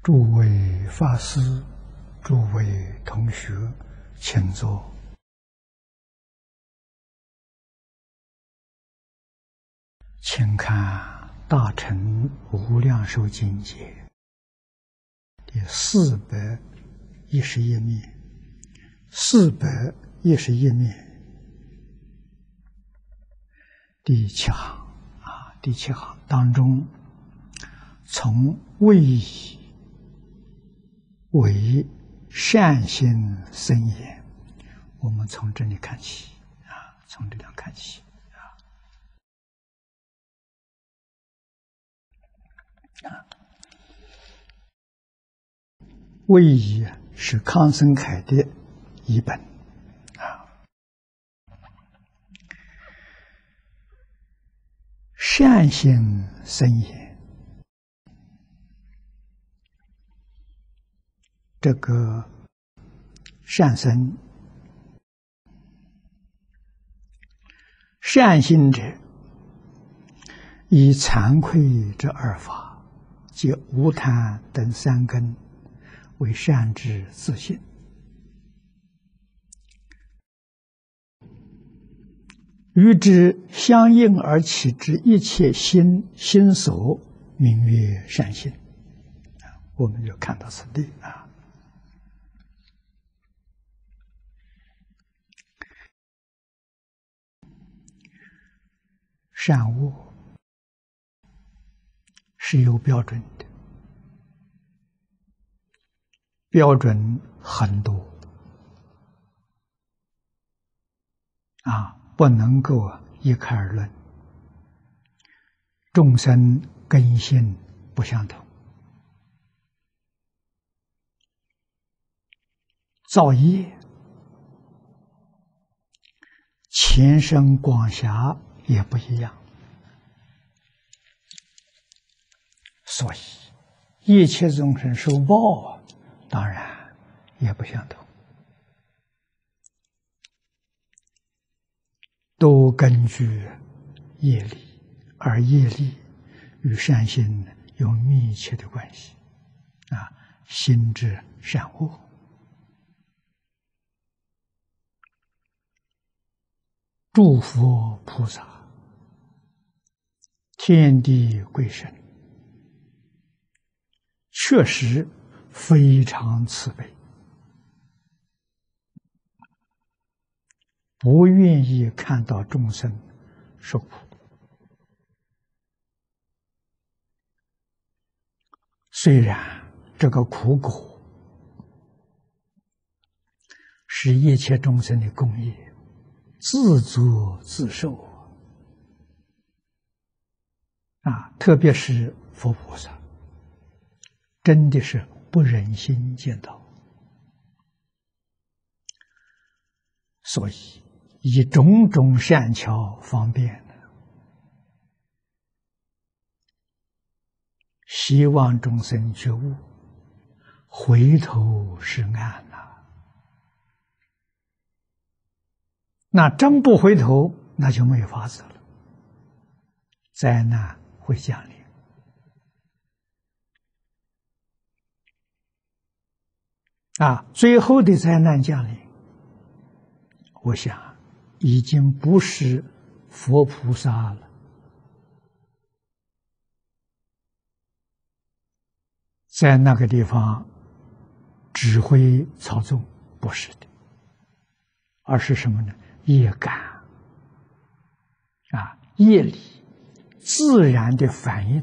诸位法师、诸位同学，请坐。请看《大乘无量寿经解》第411面，411面第七行第七行当中，从位以为善心生也，我们从这里看起从这里看起位以是康生凯的译本善心生也，这个善生善心者，以惭愧之二法，即无贪等三根为善之自性，与之相应而起之一切心所，名曰善心。我们就看到此地善恶是有标准的，标准很多不能够一概而论。众生根性不相同，造业前生广狭也不一样，所以一切众生受报当然也不相同，都根据业力，而业力与善心有密切的关系心之善恶。诸佛菩萨、天地鬼神确实非常慈悲，不愿意看到众生受苦。虽然这个苦果是一切众生的共业，自作自受特别是佛菩萨，真的是不忍心见到，所以以种种善巧方便，希望众生觉悟，回头是岸那真不回头，那就没有法子了，灾难会降临最后的灾难降临，我想已经不是佛菩萨了，在那个地方指挥操纵，不是的，而是什么呢？业感业力自然的反应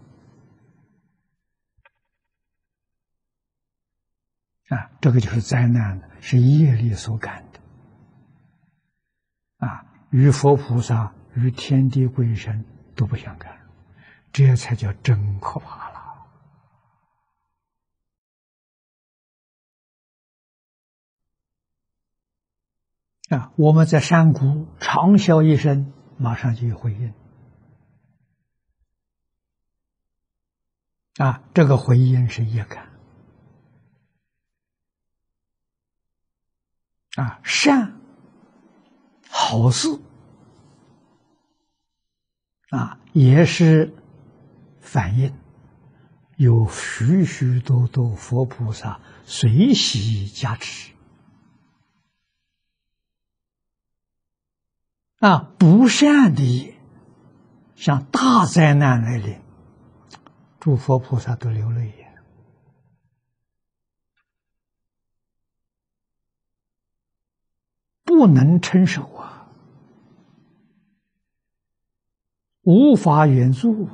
这个就是灾难，是业力所感的与佛菩萨、与天地鬼神都不相干，这才叫真可怕了我们在山谷长啸一声，马上就有回应这个回应是业感善好事也是反应， 有许许多多佛菩萨随喜加持。不善的业，像大灾难来临，诸佛菩萨都流泪呀。不能承受啊，无法援助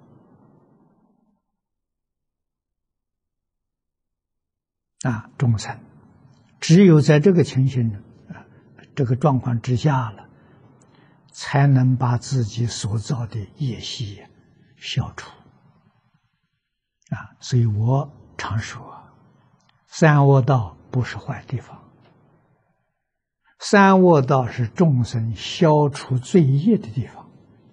众生只有在这个情形这个状况之下了，才能把自己所造的业习消除所以我常说，三恶道不是坏地方，三恶道是众生消除罪业的地方。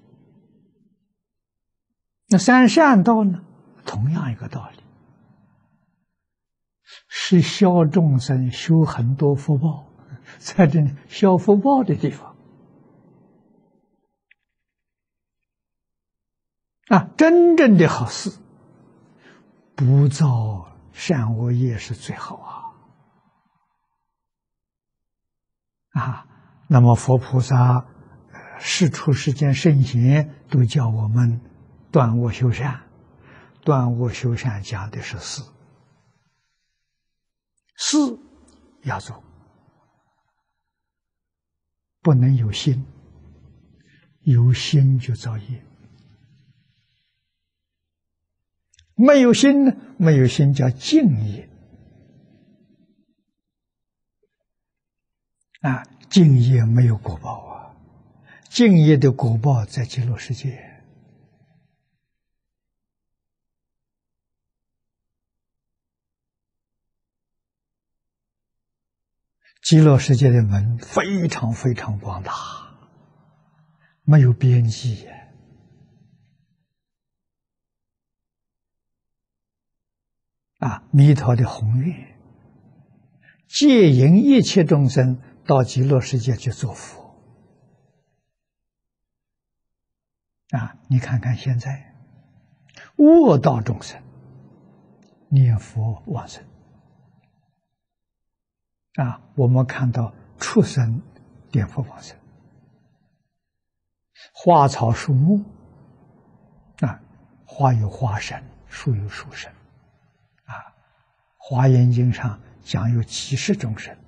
那三善道呢，同样一个道理，是消众生修很多福报，在这里消福报的地方真正的好事，不造善恶业是最好那么佛菩萨世出世间圣贤都叫我们断恶修善，断恶修善讲的是事，事要做，不能有心，有心就造业。没有心呢？没有心叫净业净业没有果报净业的果报在极乐世界。极乐世界的门非常非常广大，没有边际弥陀的宏愿，戒引一切众生到极乐世界去做佛你看看现在恶道众生念佛往生我们看到畜生念佛往生，花草树木花有花身，树有树身华严经上讲有几十种身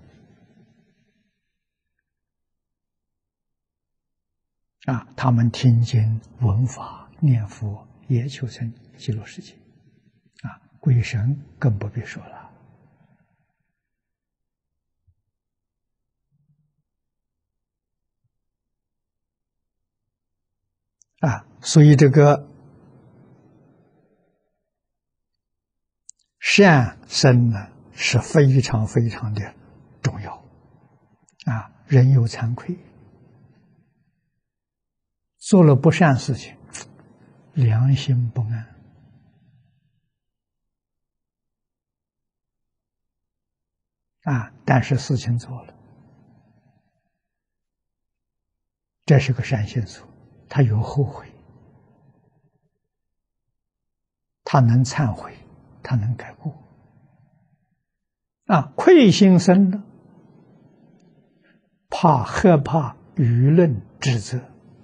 他们听经闻法念佛也求成极乐世界鬼神更不必说了所以这个善生呢是非常非常的重要人有惭愧，做了不善事情，良心不安但是事情做了，这是个善心所，他有后悔，他能忏悔，他能改过愧心生了，害怕舆论指责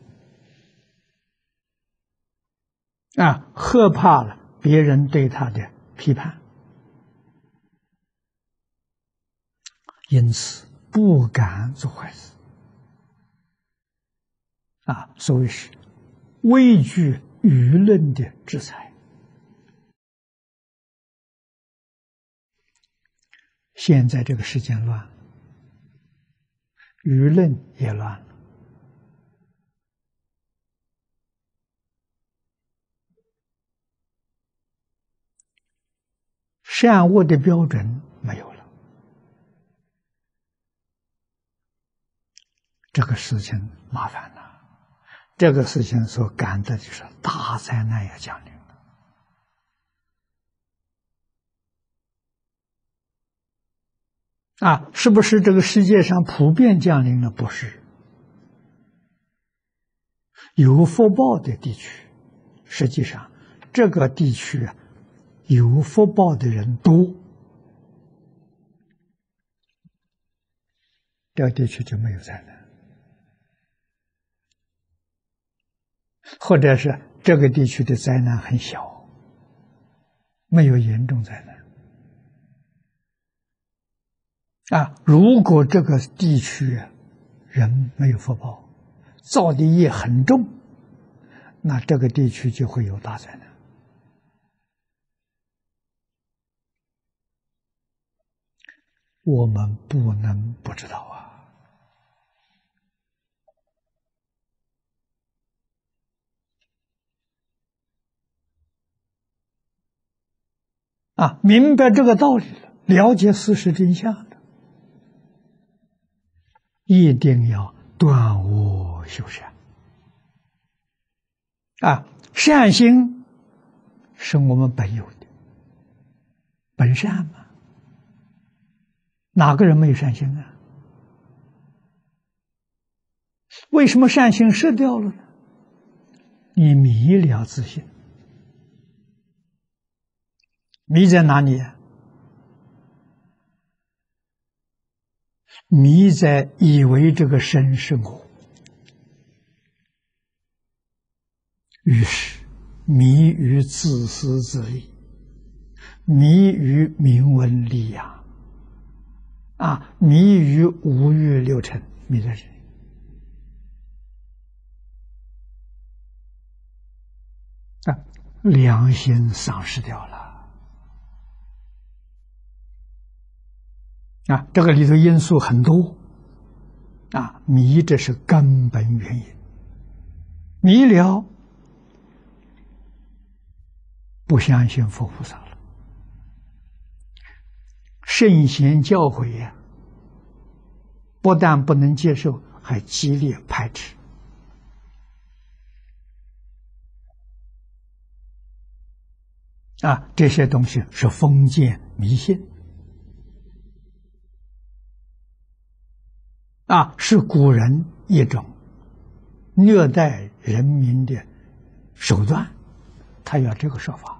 害怕了别人对他的批判，因此不敢做坏事所谓是畏惧舆论的制裁。现在这个世界乱了，舆论也乱了善恶的标准没有了，这个事情麻烦了，这个事情所感的就是大灾难要降临了是不是这个世界上普遍降临了？不是，有福报的地区，实际上这个地区有福报的人多，这个地区就没有灾难，或者是这个地区的灾难很小，没有严重灾难。如果这个地区人没有福报，造的业很重，那这个地区就会有大灾难。我们不能不知道明白这个道理了，了解事实真相了，一定要断恶修善。善心是我们本有的，本善嘛，哪个人没有善心啊？为什么善心失掉了呢？你迷了自信。迷在哪里啊？迷在以为这个身是我，于是迷于自私自利，迷于名闻利养，迷于五欲六尘，迷在这里。良心丧失掉了。这个里头因素很多，迷这是根本原因。迷了，不相信佛菩萨了，圣贤教诲不但不能接受，还激烈排斥。这些东西是封建迷信。是古人一种虐待人民的手段，他要这个说法。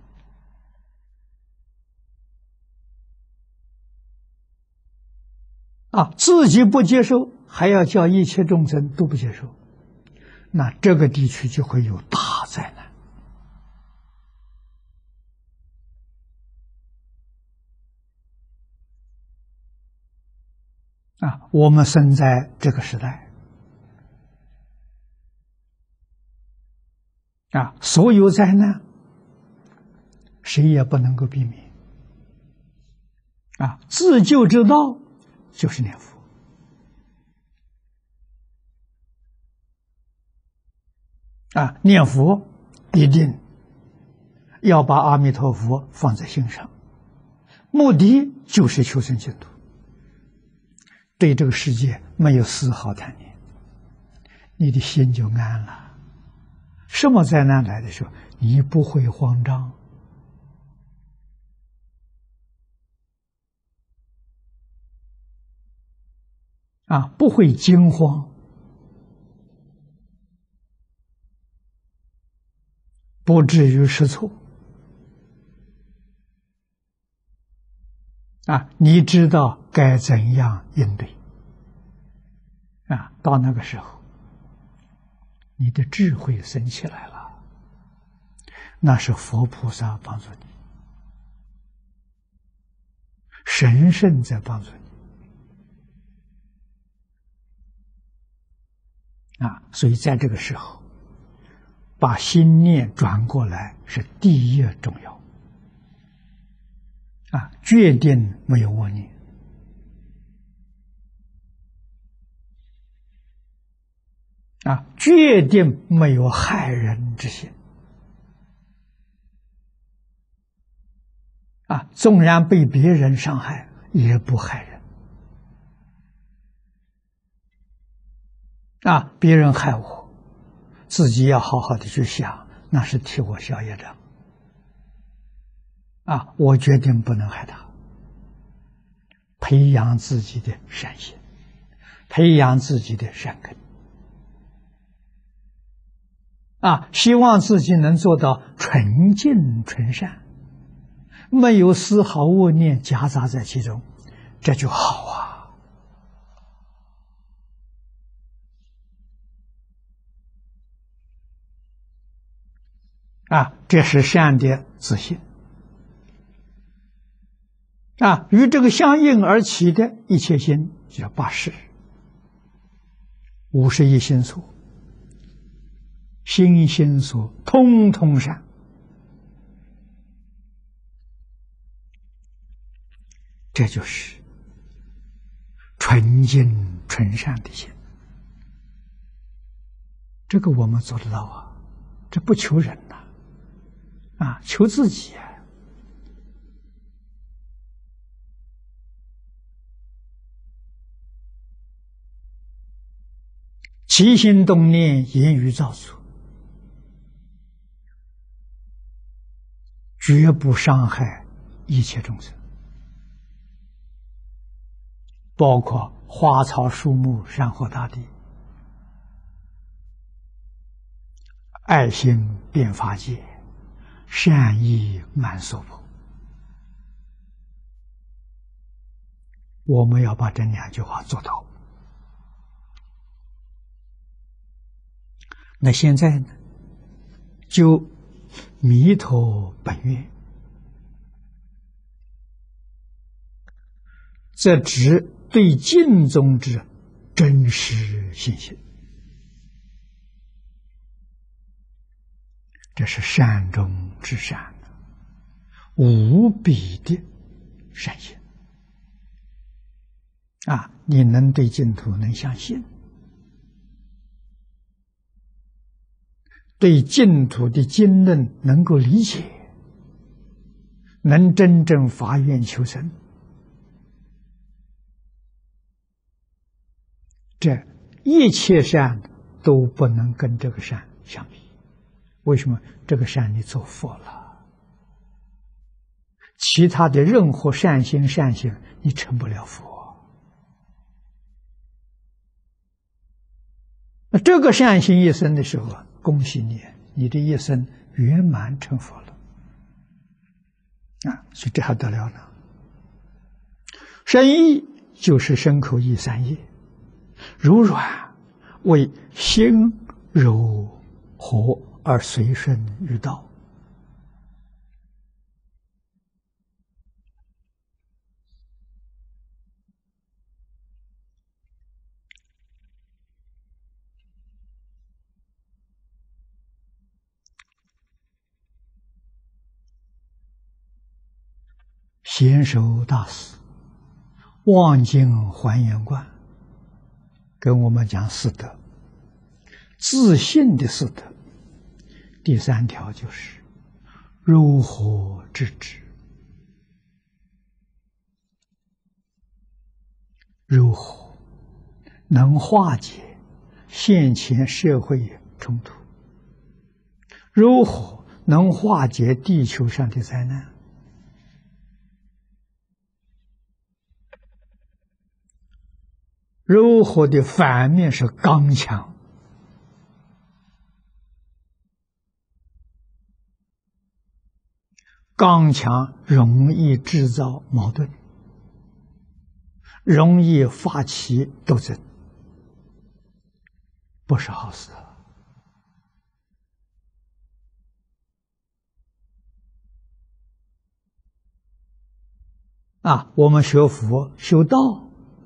自己不接受，还要叫一切众生都不接受，那这个地区就会有大灾难。我们生在这个时代，所有灾难谁也不能够避免。自救之道就是念佛。念佛一定要把阿弥陀佛放在心上，目的就是求生净土。对这个世界没有丝毫贪念，你的心就安了。什么灾难来的时候，你不会慌张，不会惊慌，不至于失措。你知道该怎样应对。到那个时候，你的智慧升起来了，那是佛菩萨帮助你，神圣在帮助你。所以在这个时候，把心念转过来是第一重要。决定没有妄念。决定没有害人之心。纵然被别人伤害，也不害人。别人害我，自己要好好的去想，那是替我消业障。我决定不能害他，培养自己的善心，培养自己的善根。希望自己能做到纯净纯善， 没有丝毫恶念夹杂在其中，这就好这是善的自信与这个相应而起的一切心叫八识，51心所，心心所通通善，这就是纯净纯善的心。这个我们做得到这不求人求自己起心动念，言语造作，绝不伤害一切众生，包括花草树木、山河大地，爱心遍法界，善意满娑婆。我们要把这2句话做到。那现在呢，就弥陀本愿，则指对净宗之真实信心，这是善中之善，无比的善心你能对净土能相信，对净土的经论能够理解，能真正发愿求生，这一切善都不能跟这个善相比。为什么？这个善你做佛了，其他的任何善心善行你成不了佛。那这个善行一生的时候恭喜你，你的一生圆满成佛了所以这还得了呢？身意就是身口意3业，柔软为心柔和而随顺于道。贤首大师望境还原观跟我们讲四德，自信的四德，第3条就是柔和制止。柔和能化解现前社会冲突，柔和能化解地球上的灾难。柔和的反面是刚强，刚强容易制造矛盾，容易发起斗争，不是好事我们学佛修道，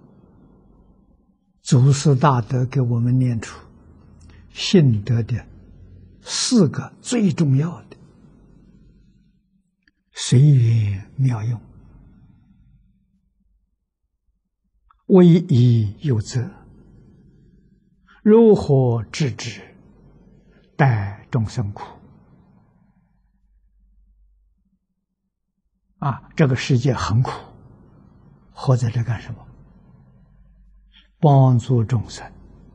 祖师大德给我们念出信德的4个最重要的：随缘妙用，威仪有责，柔和制止，待众生苦。这个世界很苦，活在这干什么？帮助众生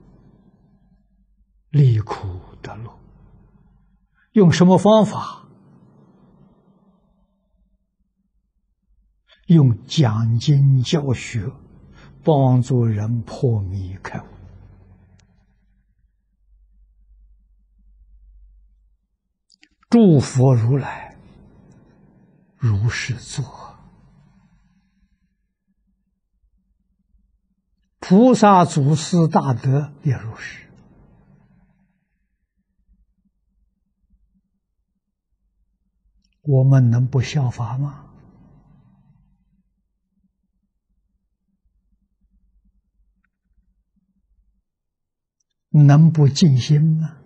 离苦得乐。用什么方法？用讲经教学，帮助人破迷开悟。诸佛如来如是做。菩萨祖师大德也如是。我们能不效法吗？能不尽心吗？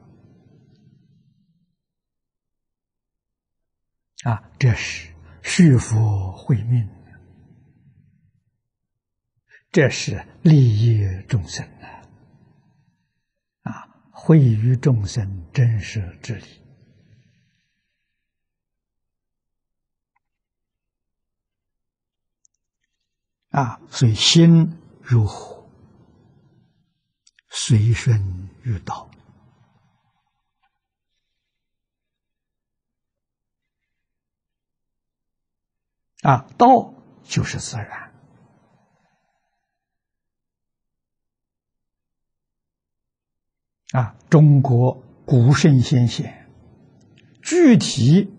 这是续福慧命，这是利益众生惠于众生真实之理。所以心如火，随顺于道。道就是自然。中国古圣先贤具体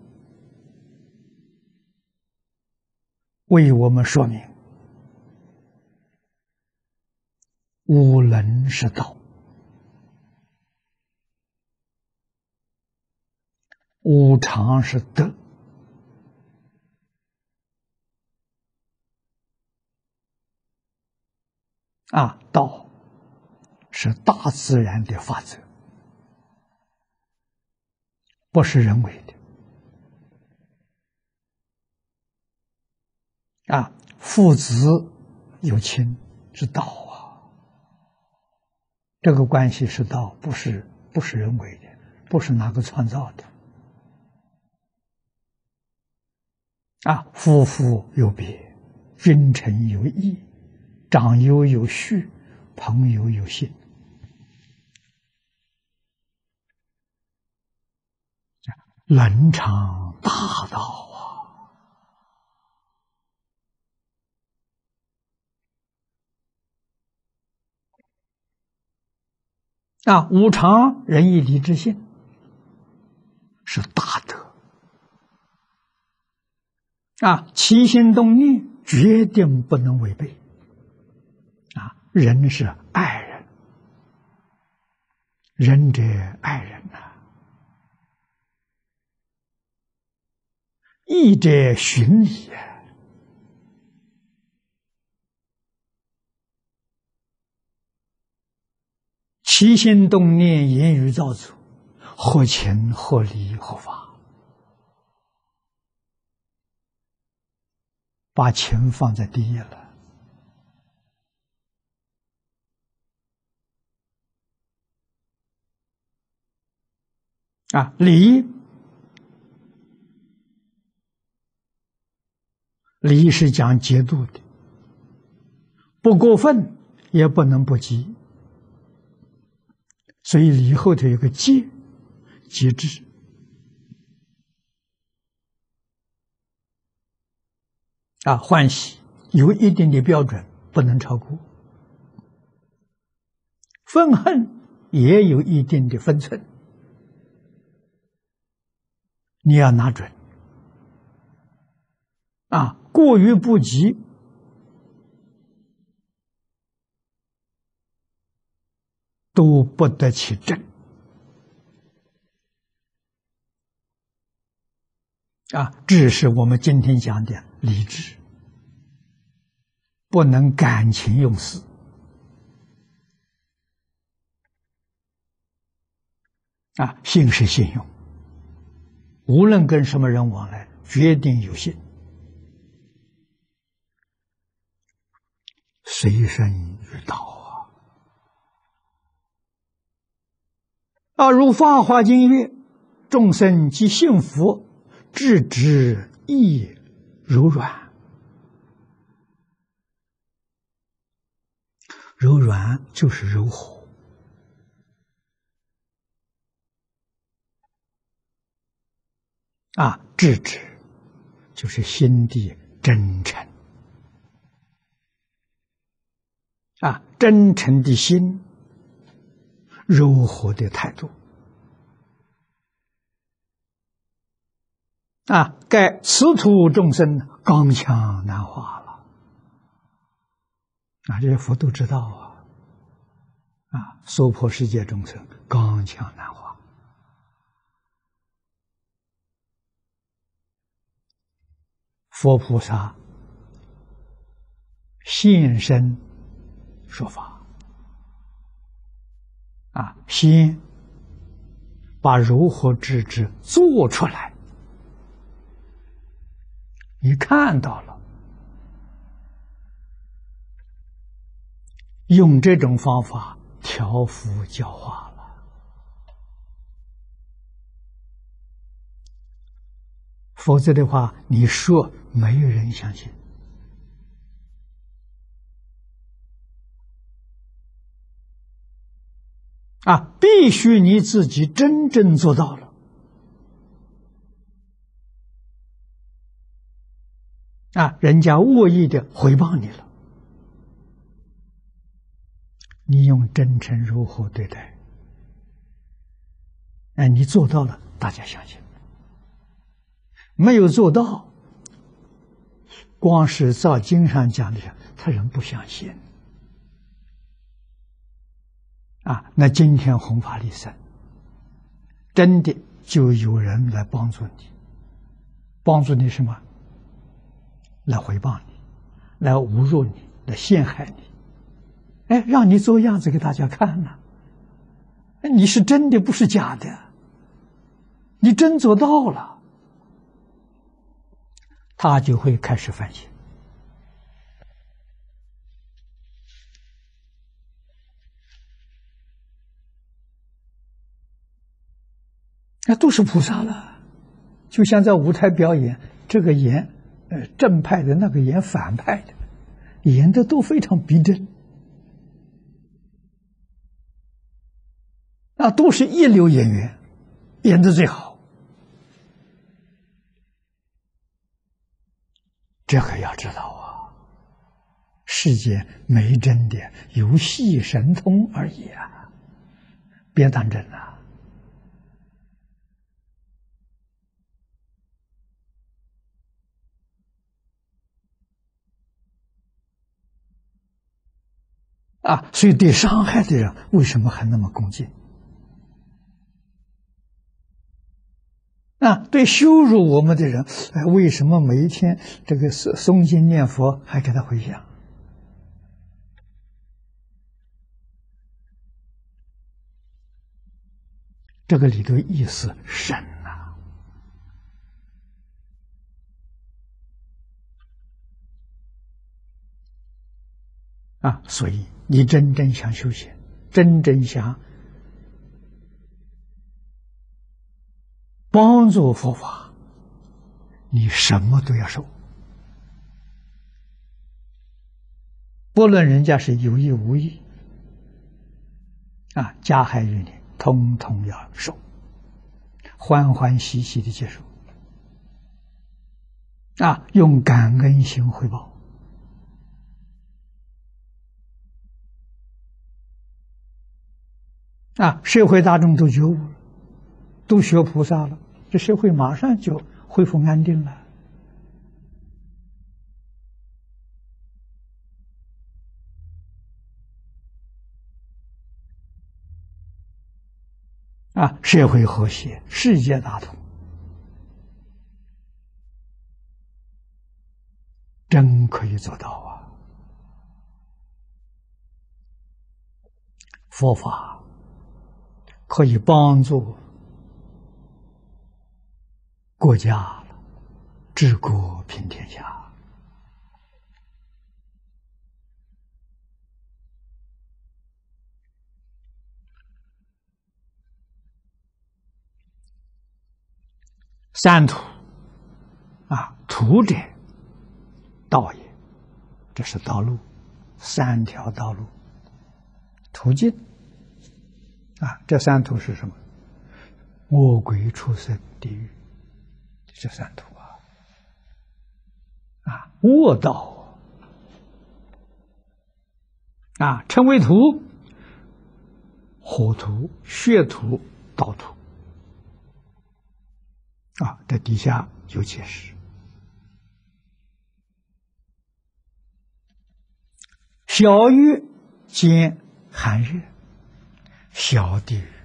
为我们说明，无能是道，无常是德。道是大自然的法则，不是人为的。父子有亲是道这个关系是道，不是人为的，不是哪个创造的。夫妇有别，君臣有义，长幼有序，朋友有信。伦常大道无常仁义礼智信是大德。起心动念决定不能违背。人是爱人，仁者爱人义者循礼起心动念言语造作，合情合理合法。把情放在第一了。礼是讲节度的，不过分也不能不及，所以礼后头有个节制。欢喜有一定的标准，不能超过；愤恨也有一定的分寸，你要拿准。过于不及，都不得其正。这是我们今天讲的理智，不能感情用事。信是信用，无论跟什么人往来，决定有信。随顺于道如《法华经》曰：“众生即信佛，智之亦柔软。”柔软就是柔和。智之就是心地真诚。真诚的心，柔和的态度。 盖此土众生刚强难化了。这些佛都知道娑婆世界众生刚强难化。佛菩萨现身说法先把如何智智做出来，你看到了，用这种方法调伏教化了。否则的话，你说没有人相信。必须你自己真正做到了人家恶意的回报你了，你用真诚如何对待？你做到了，大家相信；没有做到，光是照经上讲的，他人不相信。那今天弘法利生，真的就有人来帮助你，帮助你什么？来回报你，来侮辱你，来陷害你，让你做样子给大家看呢。你是真的，不是假的，你真做到了，他就会开始反省。都是菩萨了，就像在舞台表演，这个演正派的，那个演反派的，演的都非常逼真，都是一流演员，演的最好。这个要知道世界没真的，有戏神通而已别当真了。所以对伤害的人为什么还那么恭敬？对羞辱我们的人，为什么每一天这个诵经念佛还给他回向？这个里头意思深所以你真正想修行，真正想帮助佛法，你什么都要受，不论人家是有意无意加害于你，通通要受，欢欢喜喜的接受用感恩心回报。社会大众都觉悟了，都学菩萨了，这社会马上就恢复安定了。社会和谐，世界大同，真可以做到佛法可以帮助国家治国平天下。三途途者道也，这是道路，三条道路，途径这三途是什么？恶鬼畜生地狱，这三途恶道称为途，火途、血途、道途这底下有解释。小狱兼寒热，小地狱；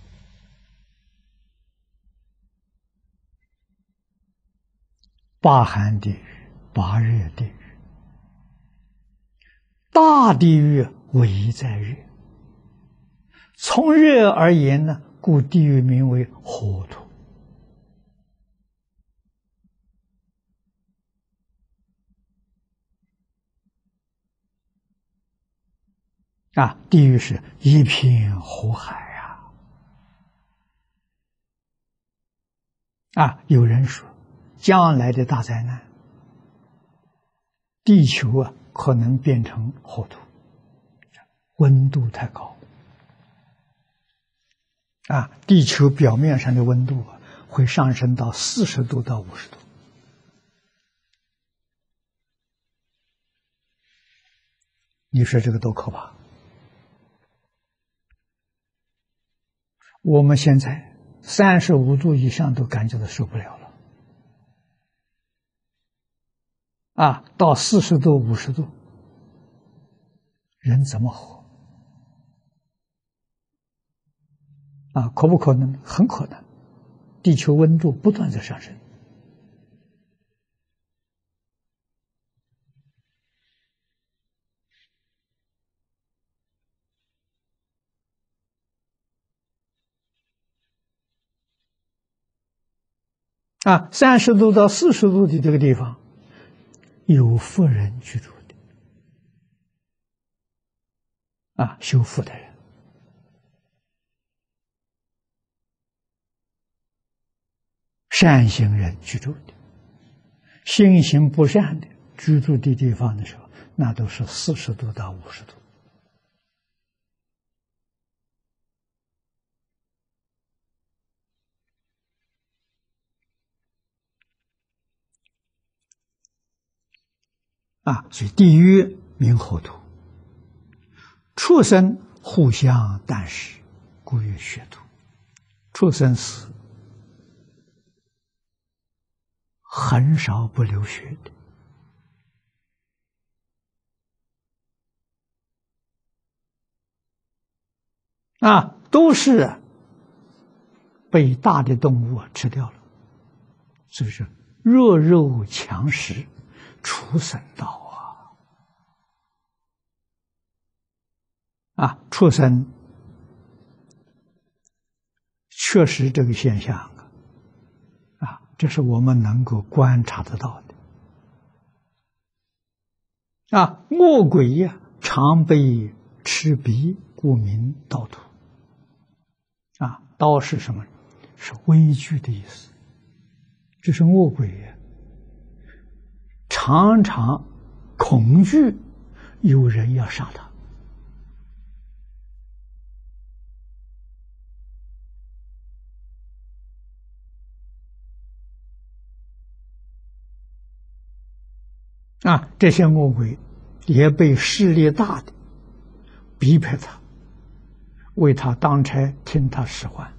八寒地狱、八热地狱。大地狱唯在热。从热而言呢，故地狱名为火土。地狱是一片火海有人说，将来的大灾难，地球可能变成火土，温度太高地球表面上的温度会上升到40度到50度。你说这个多可怕！我们现在35度以上都感觉到受不了了到40度、50度，人怎么活？可不可能？很可能。地球温度不断在上升。30度到40度的这个地方，有福人居住的修福的人。善行人居住的，心行不善的居住的地方的时候，那都是40度到50度。所以地狱名火土，畜生互相啖食，故曰血土。畜生死很少不流血的都是被大的动物吃掉了。所以说，弱肉强食，畜生道畜生确实这个现象这是我们能够观察得到的恶鬼常被吃鼻，故名盗土刀是什么？是畏惧的意思。这是恶鬼常常恐惧有人要杀他这些恶鬼也被势力大的逼迫他，为他当差，听他使唤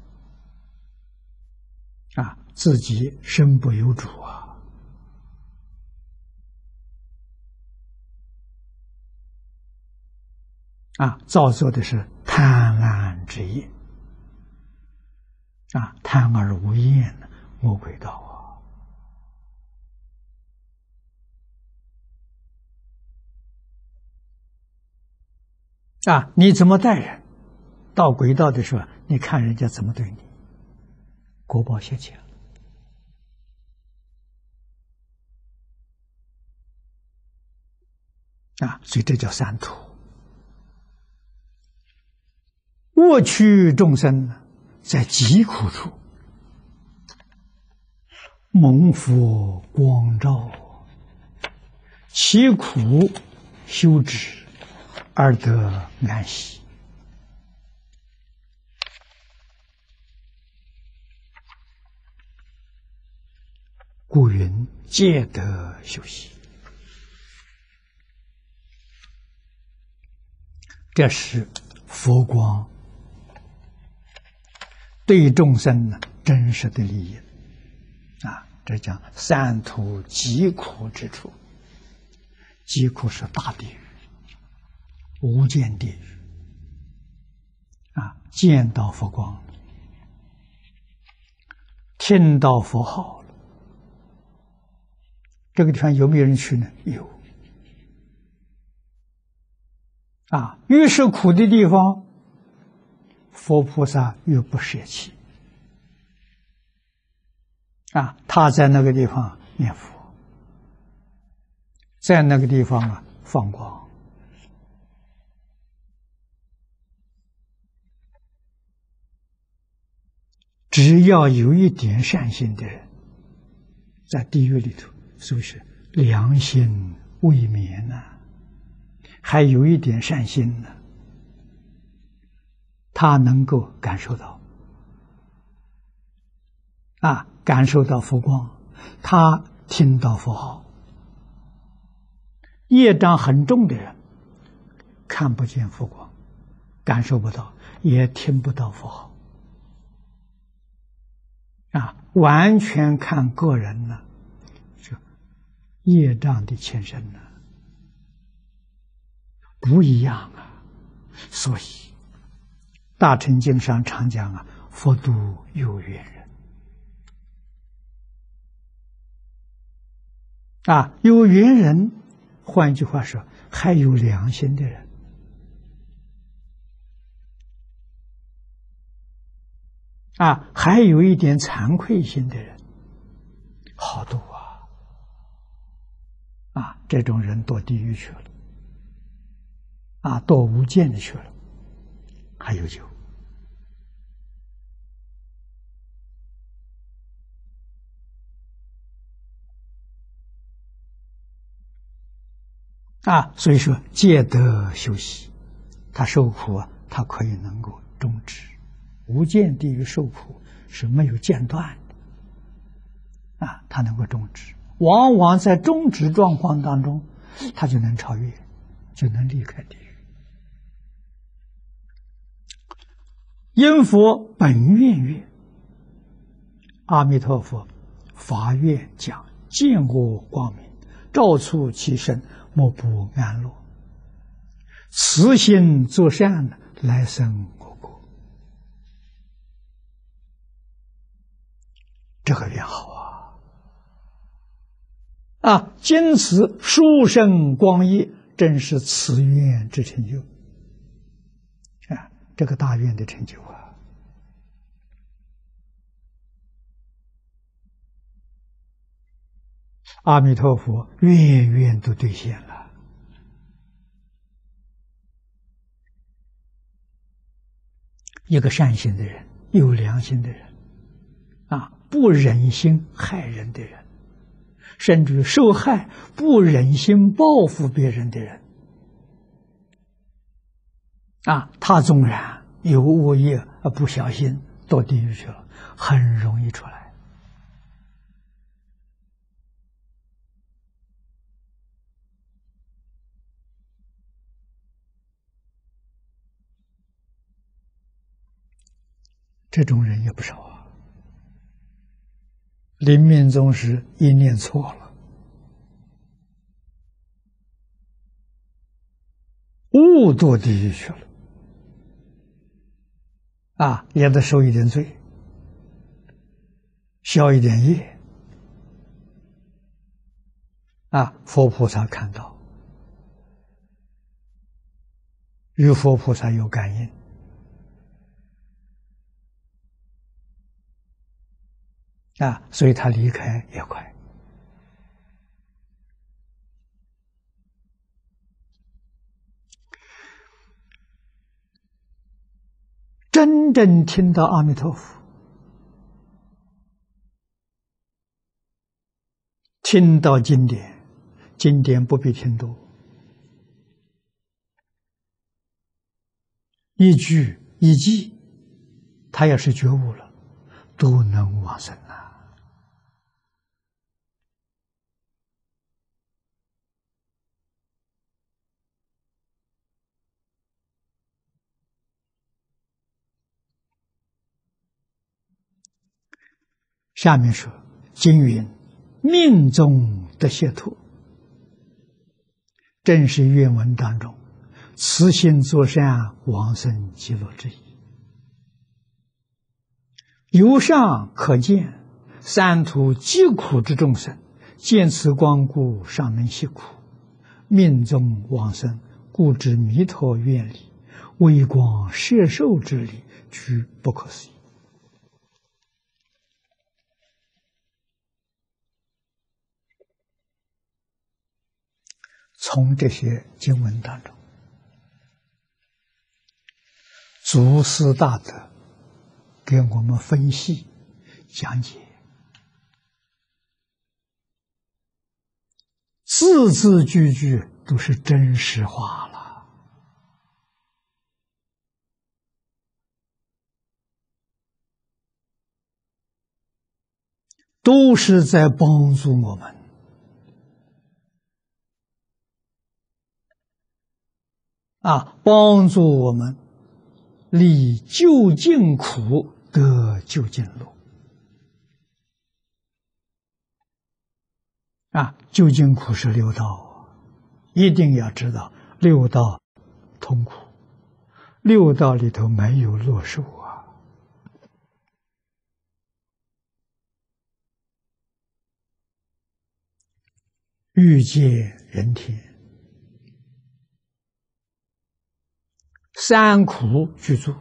自己身不由主造作的是贪婪之业贪而无厌，魔鬼道你怎么待人？到鬼道的时候，你看人家怎么对你，果报现前所以这叫三途。恶趣众生在疾苦处，蒙佛光照，其苦修止，而得安息。故云皆得休息。这是佛光对众生真实的利益这讲三途极苦之处，极苦是大地狱、无间地狱见到佛光了，听到佛号了，这个地方有没有人去呢？有。越是苦的地方，佛菩萨越不舍弃。他在那个地方念佛，在那个地方放光。只要有一点善心的人，在地狱里头，是不是良心未泯呢？还有一点善心呢，他能够感受到，感受到佛光，他听到佛号。业障很重的人，看不见佛光，感受不到，也听不到佛号。完全看个人呢，是业障的前身呢，不一样所以大乘经上常讲佛度有缘人。有缘人，换句话说，还有良心的人。还有一点惭愧心的人，好度这种人堕地狱去了，堕无间的去了，还有救。所以说戒德修习，他受苦他可以能够终止。无间地狱受苦是没有间断的，他能够终止。往往在终止状况当中，他就能超越，就能离开地狱。因佛本愿愿，阿弥陀佛发愿讲，见我光明，照出其身，莫不安乐。慈心作善，来生我国。这个愿好今此殊胜光业，正是此愿之成就这个大愿的成就阿弥陀佛愿愿都兑现了。一个善心的人，有良心的人不忍心害人的人，甚至受害不忍心报复别人的人他纵然有恶业不小心堕地狱去了，很容易出来。这种人也不少临命终时一念错了，误堕地狱去了也得受一点罪，消一点业佛菩萨看到，与佛菩萨有感应所以他离开也快。真正听到阿弥陀佛，听到经典，经典不必听多，一句一记，他要是觉悟了，都能往生下面说， 经云：命中得解脱，正是原文当中慈心作善，往生极乐之意。由上可见，三途疾苦之众生，见此光故，尚能息苦，命中往生，故知弥陀愿力，微光摄受之力，居不可思议。从这些经文当中，祖师大德给我们分析讲解，字字句句都是真实话了，都是在帮助我们帮助我们离究竟苦得究竟乐究竟苦是六道，一定要知道六道痛苦，六道里头没有乐受欲界人天，三苦具足。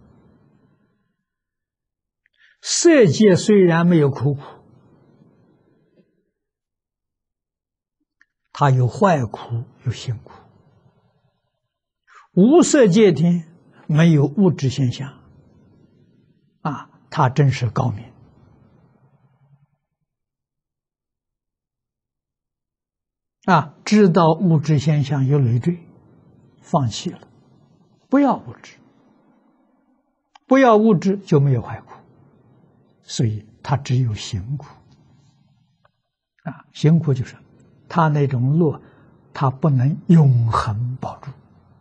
色界虽然没有苦，它有坏苦，有行苦。无色界天没有物质现象它真是高明知道物质现象有累赘，放弃了，不要物质，不要物质就没有坏苦，所以它只有行苦行苦就是它那种乐，它不能永恒保住，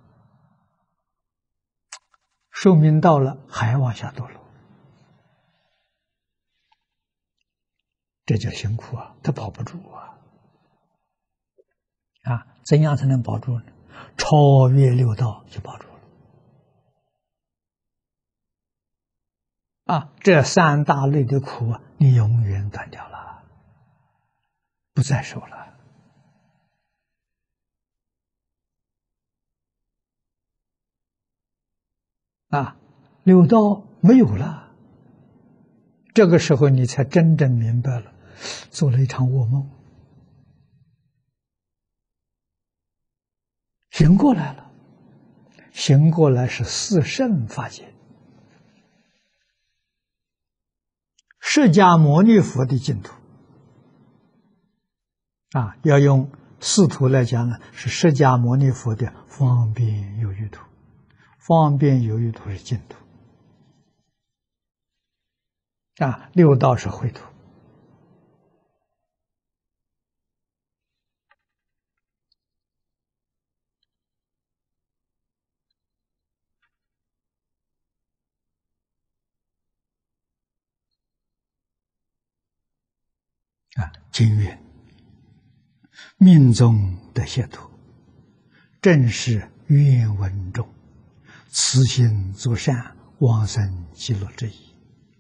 寿命到了还往下堕落，这叫行苦它保不住怎样才能保住呢？超越六道就保住了这三大类的苦你永远断掉了，不再受了六道没有了，这个时候你才真正明白了，做了一场噩梦，醒过来了，醒过来是四圣法界，释迦牟尼佛的净土要用四土来讲呢，是释迦牟尼佛的方便有余土，方便有余土是净土六道是秽土经云：命中得解脱，正是愿闻中，慈心作善，往生极乐之意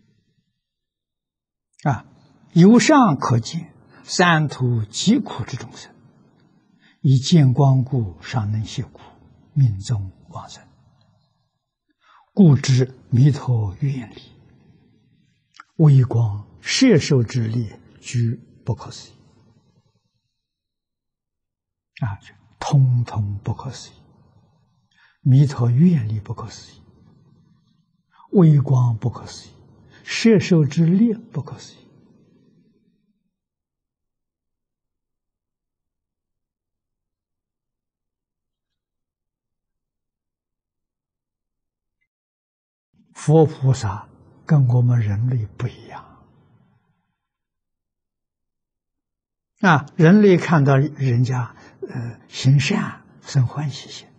由上可见，三途疾苦之众生，以见光故，尚能息苦，命中往生，故知弥陀愿力，微光摄受之力，居不可思议通通不可思议，弥陀愿力不可思议，微光不可思议，摄受之力不可思议佛菩萨跟我们人类不一样人类看到人家行善生欢喜心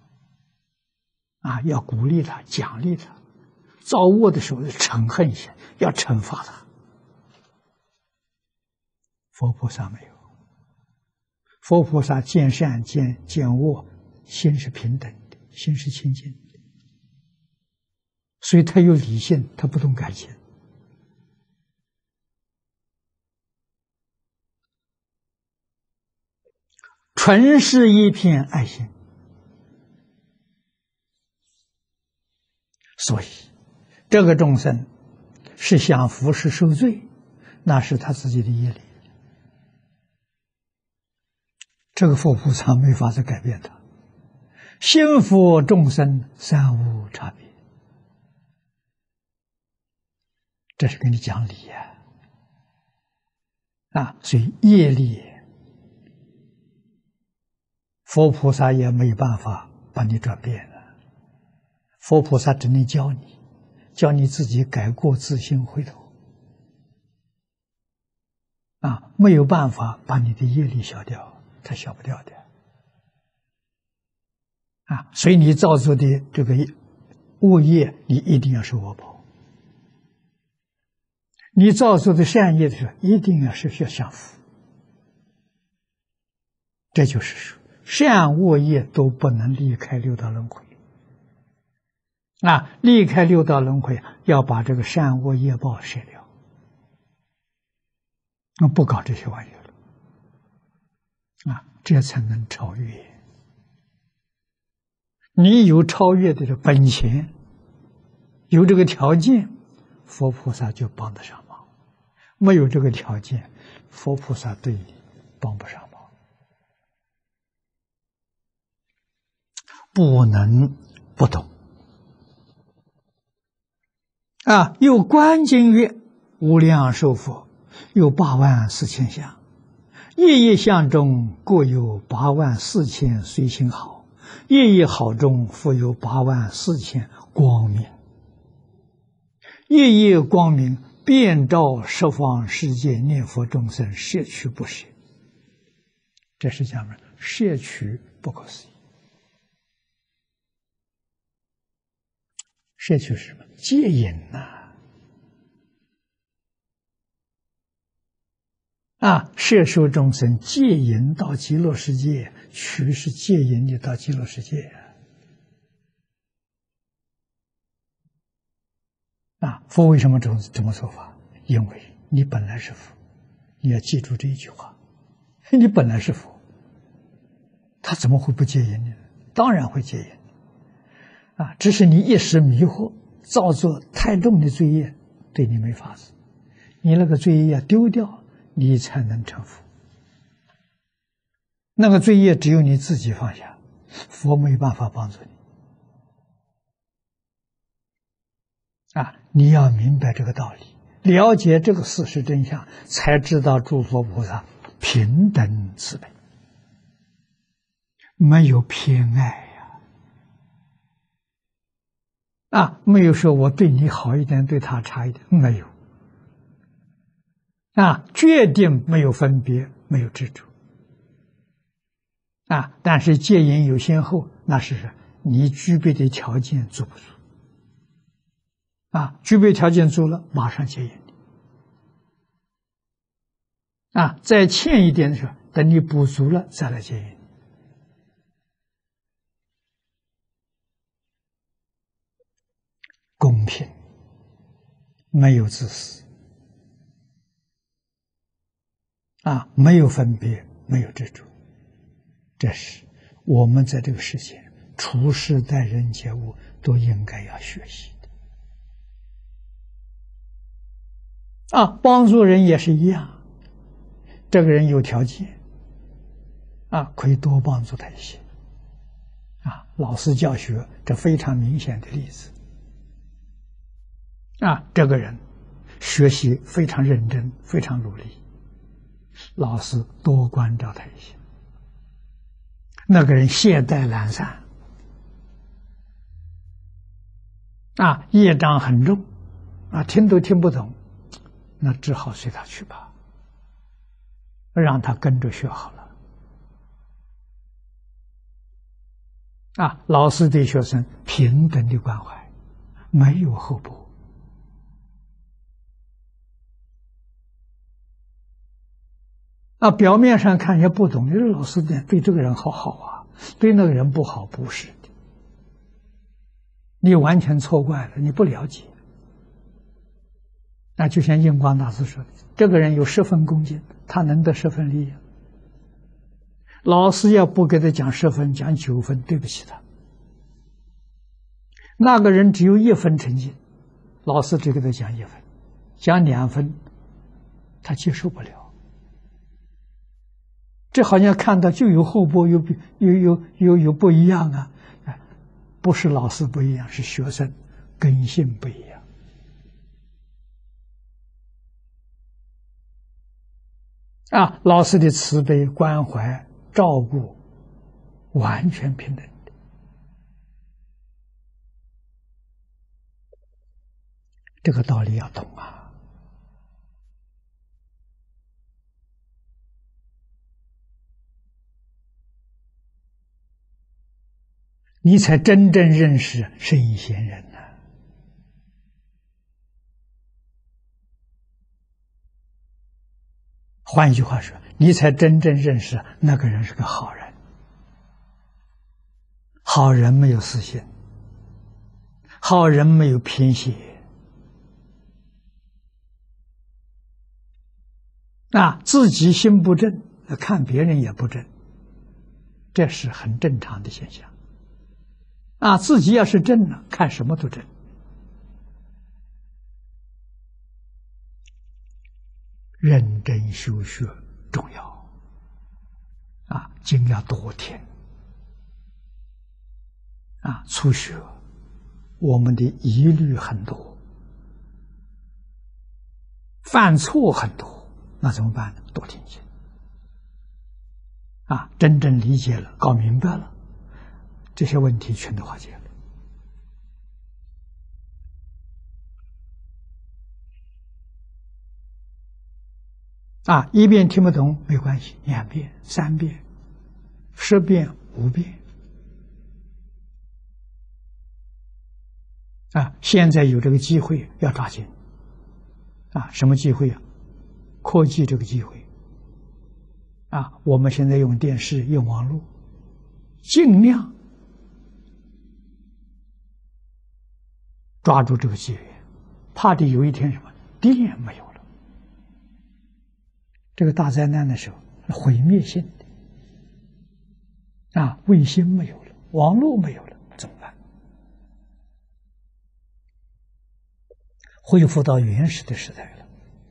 要鼓励他，奖励他；造恶的时候嗔恨心，要惩罚他佛菩萨没有，佛菩萨见善见恶，心是平等的，心是清净的，所以他有理性，他不动感情。纯是一片爱心，所以这个众生是享福是受罪，那是他自己的业力。这个佛菩萨没法子改变他，心佛众生三无差别，这是跟你讲理呀。所以业力，佛菩萨也没有办法把你转变了，佛菩萨只能教你自己改过自新回头，没有办法把你的业力消掉，他消不掉的。所以你造作的这个恶业，你一定要受恶报；你造作的善业的时候，一定要享福。这就是说，善恶业都不能离开六道轮回。离开六道轮回，要把这个善恶业报舍掉，不搞这些玩意儿了，这才能超越。你有超越的本钱，有这个条件，佛菩萨就帮得上忙；没有这个条件，佛菩萨对你帮不上忙。不能不懂。有观经曰：无量寿佛有84000相，夜夜相中各有84000随行好，夜夜好中复有84000光明，夜夜光明遍照十方世界念佛众生，摄取不舍。这是讲的摄取不可思议。摄取是什么？戒瘾摄受众生戒引到极乐世界，取是戒引你到极乐世界佛为什么这么说法？因为你本来是佛，你要记住这一句话，你本来是佛，他怎么会不戒引你呢？当然会戒引你只是你一时迷惑，造作太重的罪业，对你没法子。你那个罪业丢掉，你才能成佛。那个罪业只有你自己放下，佛没办法帮助你。你要明白这个道理，了解这个事实真相，才知道诸佛菩萨平等慈悲，没有偏爱没有说我对你好一点，对他差一点，没有决定没有分别，没有执着但是戒引有先后，那是你具备的条件足不足具备条件足了，马上戒引你再欠一点的时候，等你补足了再来戒引你。公平，没有自私没有分别，没有执着，这是我们在这个世界处事待人接物都应该要学习的帮助人也是一样，这个人有条件可以多帮助他一些老师教学，这非常明显的例子这个人学习非常认真，非常努力，老师多关照他一些。那个人懈怠懒散业障很重听都听不懂，那只好随他去吧，让他跟着学好了老师对学生平等的关怀，没有厚薄表面上看也不懂，你说老师对这个人好好啊，对那个人不好，不是的，你完全错怪了，你不了解。那就像印光大师说的，这个人有10分恭敬，他能得10分利益。老师要不给他讲10分，讲9分，对不起他。那个人只有1分成绩，老师只给他讲1分，讲2分，他接受不了。这好像看到就有厚薄，有不一样啊！不是老师不一样，是学生根性不一样。老师的慈悲、关怀、照顾，完全平等的。这个道理要懂啊！你才真正认识圣贤人呐。换一句话说，你才真正认识那个人是个好人。好人没有私心，好人没有偏斜。自己心不正，看别人也不正，这是很正常的现象。自己要是正了，看什么都正。认真修学重要，经要多听。初学，我们的疑虑很多，犯错很多，那怎么办呢？多听经。真正理解了，搞明白了，这些问题全都化解了。1遍听不懂没关系，2遍、3遍、10遍、5遍。现在有这个机会要抓紧。什么机会啊？科技这个机会。我们现在用电视、用网络，尽量抓住这个机缘，怕的有一天什么电没有了，这个大灾难的时候，毁灭性的，卫星没有了，网络没有了，怎么办？恢复到原始的时代了。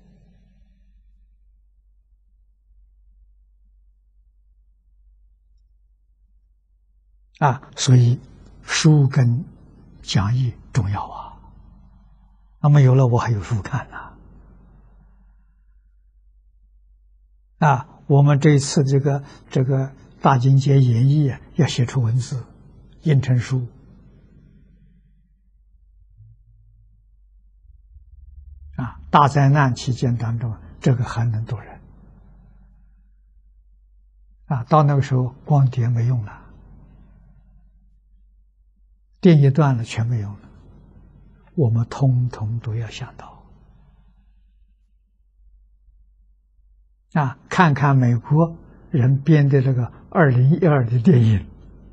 所以书跟讲义重要啊。没有了，我还有书看我们这一次这个大经节演义要写出文字，印成书。大灾难期间当中，这个还能渡人。到那个时候光碟没用了，电一断了，全没用了。我们通通都要想到。看看美国人编的这个2012的电影，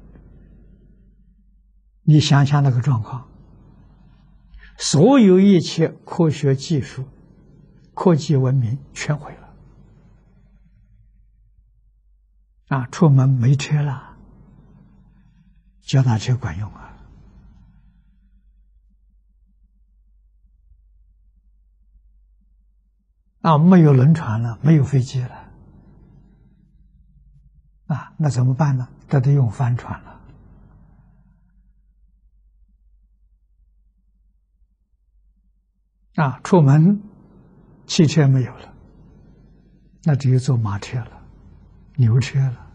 你想想那个状况，所有一切科学技术、科技文明全毁了。出门没车了，脚踏车管用没有轮船了，没有飞机了，那怎么办呢？都得用帆船了。出门汽车没有了，那只有坐马车了，牛车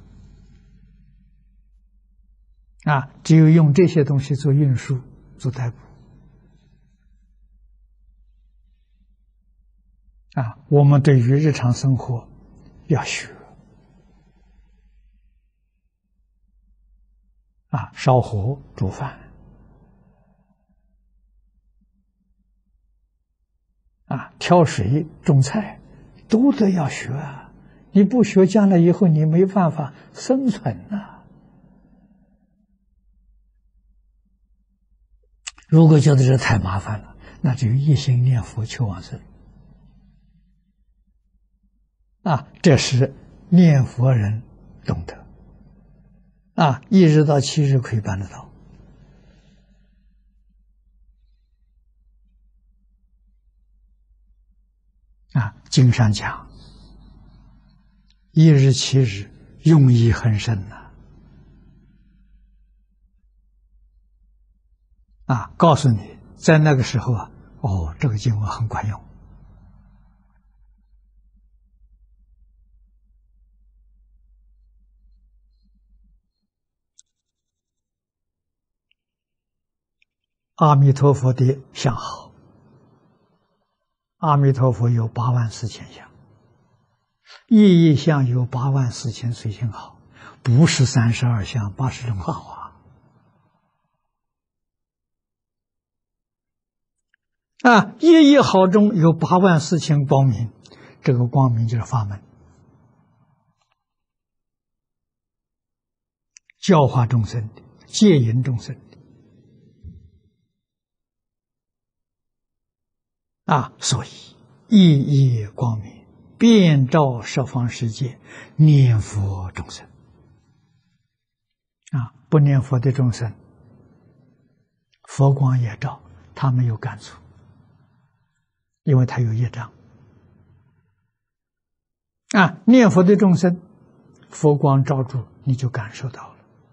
了。只有用这些东西做运输、做代步。我们对于日常生活要学。烧火煮饭。挑水种菜，都得要学你不学，将来以后你没办法生存呐。如果觉得这太麻烦了，那就一心念佛求往生。这是念佛人懂得。1日到7日可以办得到。经上讲，1日7日用意很深呐。告诉你，在那个时候这个经文很管用。阿弥陀佛的相好，阿弥陀佛有84000相，一相有84000随行好，不是32相80种好一好中有84000光明，这个光明就是法门，教化众生的，戒引众生的。所以一夜光明，遍照十方世界，念佛众生。不念佛的众生，佛光也照，他没有感触，因为他有业障。念佛的众生，佛光照住，你就感受到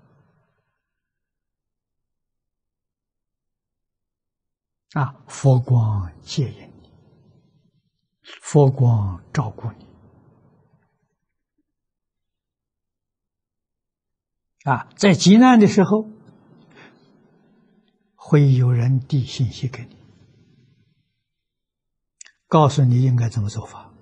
了。佛光接引你，佛光照顾你。在极难的时候，会有人递信息给你，告诉你应该怎么做法。